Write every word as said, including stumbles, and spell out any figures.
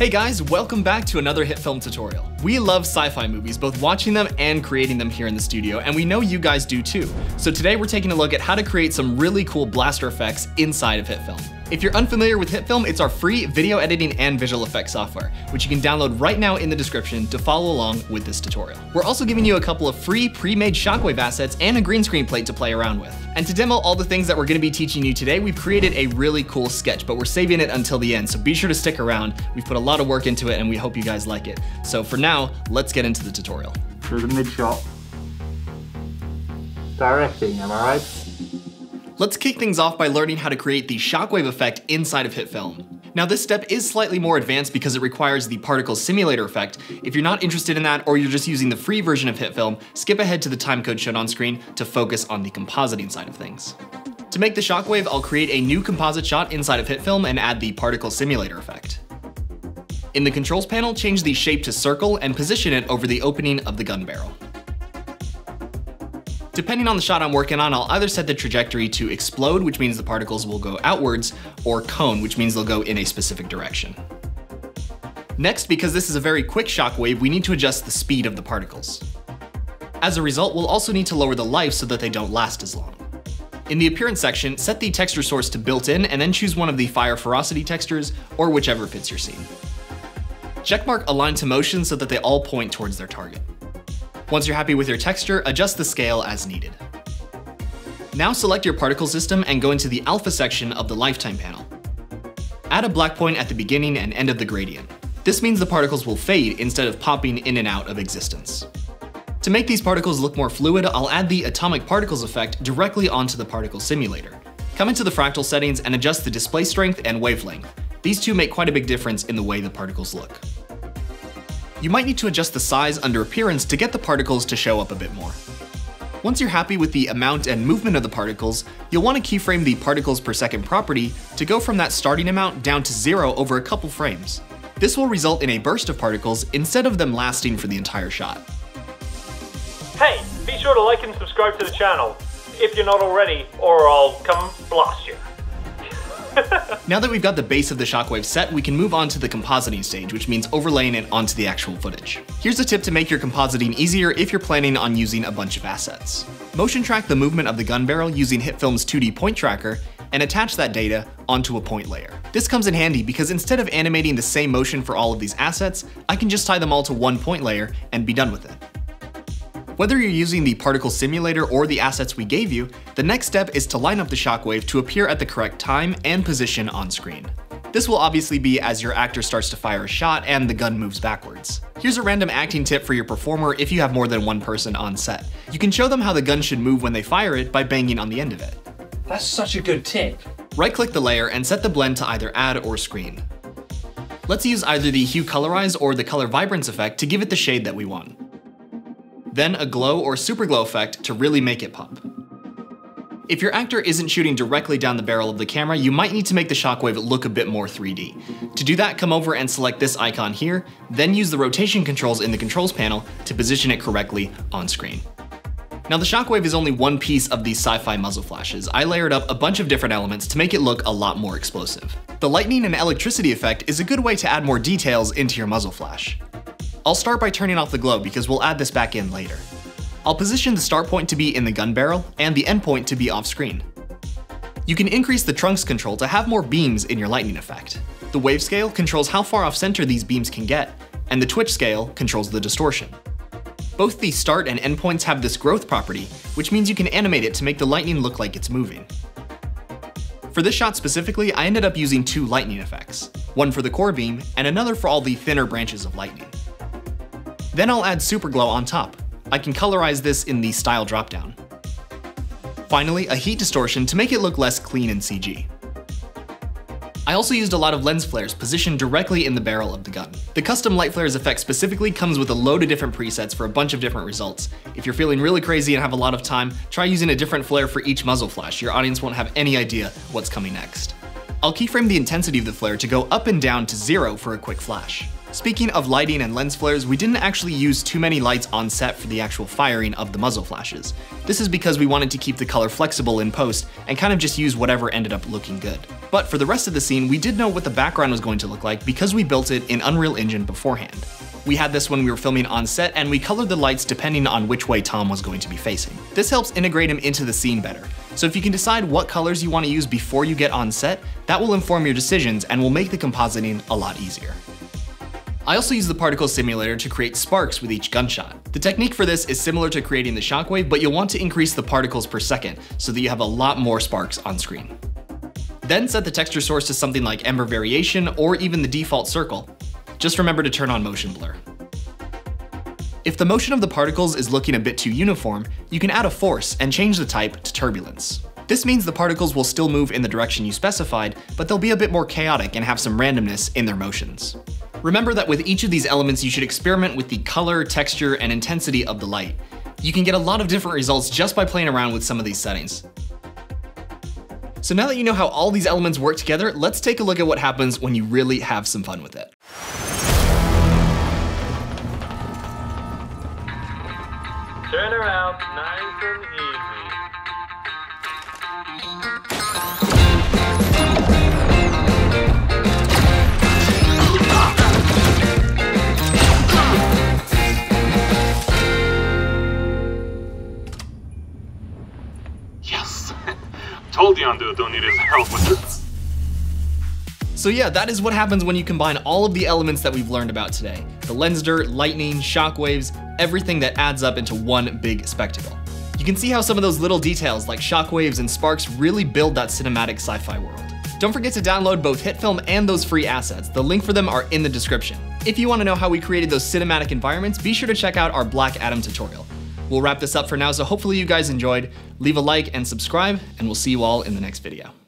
Hey guys, welcome back to another HitFilm tutorial. We love sci-fi movies, both watching them and creating them here in the studio, and we know you guys do too. So today we're taking a look at how to create some really cool blaster effects inside of HitFilm. If you're unfamiliar with HitFilm, it's our free video editing and visual effects software, which you can download right now in the description to follow along with this tutorial. We're also giving you a couple of free pre-made shockwave assets and a green screen plate to play around with. And to demo all the things that we're gonna be teaching you today, we've created a really cool sketch, but we're saving it until the end, so be sure to stick around. We've put a lot of work into it and we hope you guys like it. So for now, let's get into the tutorial. Through the mid shot. Directing, am I right? Let's kick things off by learning how to create the shockwave effect inside of HitFilm. Now this step is slightly more advanced because it requires the particle simulator effect. If you're not interested in that, or you're just using the free version of HitFilm, skip ahead to the timecode shown on screen to focus on the compositing side of things. To make the shockwave, I'll create a new composite shot inside of HitFilm and add the particle simulator effect. In the controls panel, change the shape to circle and position it over the opening of the gun barrel. Depending on the shot I'm working on, I'll either set the trajectory to explode, which means the particles will go outwards, or cone, which means they'll go in a specific direction. Next, because this is a very quick shockwave, we need to adjust the speed of the particles. As a result, we'll also need to lower the life so that they don't last as long. In the appearance section, set the texture source to built-in and then choose one of the fire ferocity textures, or whichever fits your scene. Checkmark align to motion so that they all point towards their target. Once you're happy with your texture, adjust the scale as needed. Now select your particle system and go into the alpha section of the lifetime panel. Add a black point at the beginning and end of the gradient. This means the particles will fade instead of popping in and out of existence. To make these particles look more fluid, I'll add the atomic particles effect directly onto the particle simulator. Come into the fractal settings and adjust the display strength and wavelength. These two make quite a big difference in the way the particles look. You might need to adjust the size under appearance to get the particles to show up a bit more. Once you're happy with the amount and movement of the particles, you'll want to keyframe the particles per second property to go from that starting amount down to zero over a couple frames. This will result in a burst of particles instead of them lasting for the entire shot. Hey, be sure to like and subscribe to the channel, if you're not already, or I'll come blast you. Now that we've got the base of the shockwave set, we can move on to the compositing stage, which means overlaying it onto the actual footage. Here's a tip to make your compositing easier if you're planning on using a bunch of assets. Motion track the movement of the gun barrel using HitFilm's two D point tracker and attach that data onto a point layer. This comes in handy because instead of animating the same motion for all of these assets, I can just tie them all to one point layer and be done with it. Whether you're using the particle simulator or the assets we gave you, the next step is to line up the shockwave to appear at the correct time and position on screen. This will obviously be as your actor starts to fire a shot and the gun moves backwards. Here's a random acting tip for your performer if you have more than one person on set. You can show them how the gun should move when they fire it by banging on the end of it. That's such a good tip. Right-click the layer and set the blend to either add or screen. Let's use either the hue colorize or the color vibrance effect to give it the shade that we want. Then a glow or super glow effect to really make it pop. If your actor isn't shooting directly down the barrel of the camera, you might need to make the shockwave look a bit more three D. To do that, come over and select this icon here, then use the rotation controls in the controls panel to position it correctly on screen. Now the shockwave is only one piece of these sci-fi muzzle flashes. I layered up a bunch of different elements to make it look a lot more explosive. The lightning and electricity effect is a good way to add more details into your muzzle flash. I'll start by turning off the glow because we'll add this back in later. I'll position the start point to be in the gun barrel and the end point to be off screen. You can increase the trunks control to have more beams in your lightning effect. The wave scale controls how far off center these beams can get, and the twitch scale controls the distortion. Both the start and end points have this growth property, which means you can animate it to make the lightning look like it's moving. For this shot specifically, I ended up using two lightning effects, one for the core beam and another for all the thinner branches of lightning. Then I'll add super glow on top. I can colorize this in the style dropdown. Finally, a heat distortion to make it look less clean in C G. I also used a lot of lens flares positioned directly in the barrel of the gun. The custom light flares effect specifically comes with a load of different presets for a bunch of different results. If you're feeling really crazy and have a lot of time, try using a different flare for each muzzle flash. Your audience won't have any idea what's coming next. I'll keyframe the intensity of the flare to go up and down to zero for a quick flash. Speaking of lighting and lens flares, we didn't actually use too many lights on set for the actual firing of the muzzle flashes. This is because we wanted to keep the color flexible in post and kind of just use whatever ended up looking good. But for the rest of the scene, we did know what the background was going to look like because we built it in Unreal Engine beforehand. We had this when we were filming on set, and we colored the lights depending on which way Tom was going to be facing. This helps integrate him into the scene better. So if you can decide what colors you want to use before you get on set, that will inform your decisions and will make the compositing a lot easier. I also use the particle simulator to create sparks with each gunshot. The technique for this is similar to creating the shockwave, but you'll want to increase the particles per second so that you have a lot more sparks on screen. Then set the texture source to something like Ember Variation or even the default circle. Just remember to turn on motion blur. If the motion of the particles is looking a bit too uniform, you can add a force and change the type to turbulence. This means the particles will still move in the direction you specified, but they'll be a bit more chaotic and have some randomness in their motions. Remember that with each of these elements, you should experiment with the color, texture, and intensity of the light. You can get a lot of different results just by playing around with some of these settings. So now that you know how all these elements work together, let's take a look at what happens when you really have some fun with it. Turn around, nice and easy. Yes! Told you Undo needed help with this. So yeah, that is what happens when you combine all of the elements that we've learned about today. The lens dirt, lightning, shockwaves, everything that adds up into one big spectacle. You can see how some of those little details like shockwaves and sparks really build that cinematic sci-fi world. Don't forget to download both HitFilm and those free assets. The link for them are in the description. If you want to know how we created those cinematic environments, be sure to check out our Black Adam tutorial. We'll wrap this up for now, so hopefully you guys enjoyed. Leave a like and subscribe, and we'll see you all in the next video.